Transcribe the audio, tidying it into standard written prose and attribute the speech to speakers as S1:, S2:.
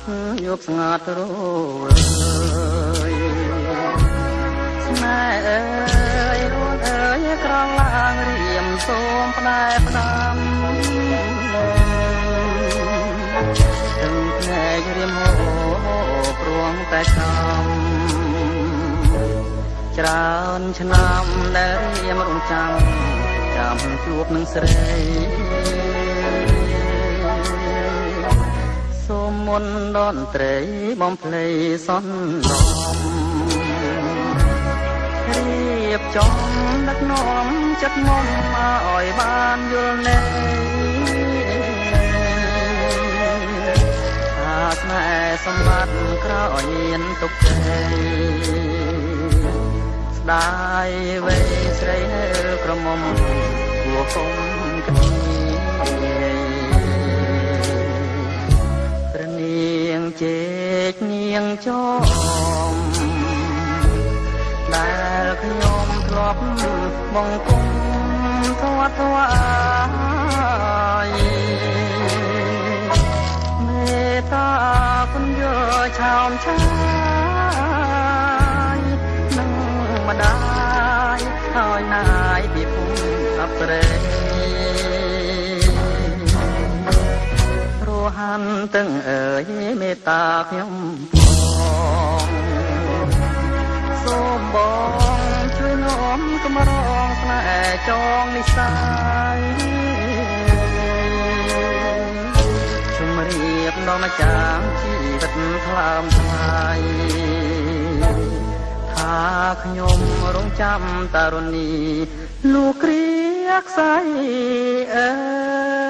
S1: យប់ស្ងាត់រយស្នេហ៍អើយរួនអើយក្រងឡាងរៀមសូមផ្ដែផ្ដាំទាំងភ្នែករៀមហូព្រោះតែចំច្រើនឆ្នាំដែលរៀមរងចាំជួបនឹងស្រីសូមមុនដនត្រីបំភ្លៃសន្លំរៀបចំដឹកនាំចិត្តមុំឲ្យបានយល់ន័យថាស្នេហ៍សម្បត្តិក្រោយមានទុកជ័យស្ដាយវ័យស្រីនៅក្រមុំគួរគុំគ្នាព្រះនាងជែកនាងចមដែលខ្ញុំធ្លាប់បង្គំធ្វាត់ថ្វាយមេត្តាគុណយោឆោមឆាយនឹងម្ដាយហើយណាយពីភូមិអប្សររហាន់ទាំងអើយមេត្តាខ្ញុំផងសូមបងជួយនាំកំរងស្នេហ៍ចងនិស័យជម្រាបដល់ម្ចាស់ជីវិតថ្លើមថ្លៃថាខ្ញុំរងចាំតារុនីលោកគ្រាខ្សែអើ